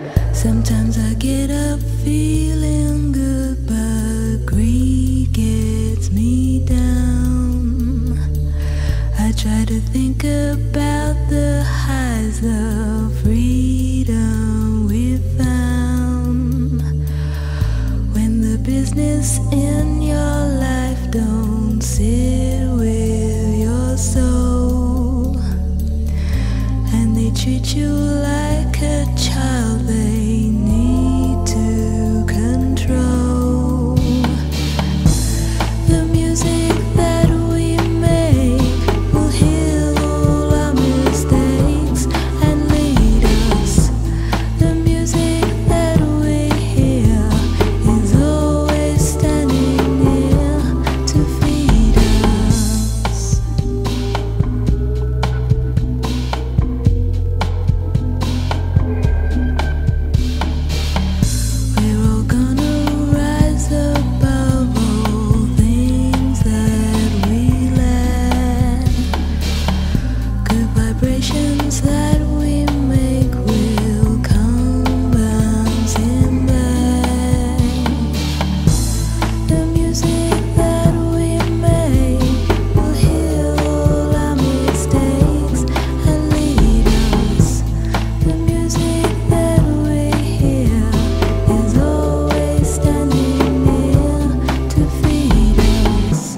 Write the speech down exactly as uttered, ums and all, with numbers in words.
Sometimes I get up feeling good, but greed gets me down. I try to think about the highs of freedom we found. When the business in your life don't sit with your soul, and they treat you like a child they need to control. The music that we make will heal all our mistakes and lead us. The music that we hear is always standing near to feed us. We're all gonna rise above all things that we lack. Good vibrations that we make will come bouncing back. The music that we make will heal all our mistakes and lead us. The music that we hear is always standing near to feed us.